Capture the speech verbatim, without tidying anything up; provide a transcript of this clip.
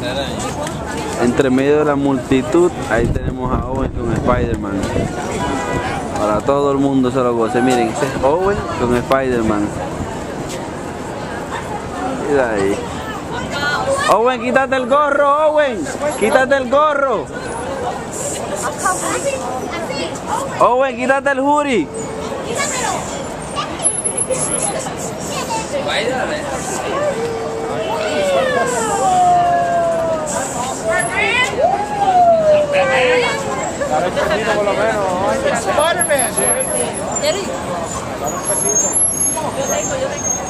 Entre medio de la multitud, ahí tenemos a Owen con Spider-Man. Para todo el mundo se lo goce. Miren, ese es Owen con Spider-Man. Mira ahí. Owen, quítate el gorro, Owen. Quítate el gorro. Owen, quítate el hoodie. Dale un pesito por lo menos. Spider-Man. Dale un pesito. Yo tengo, yo tengo.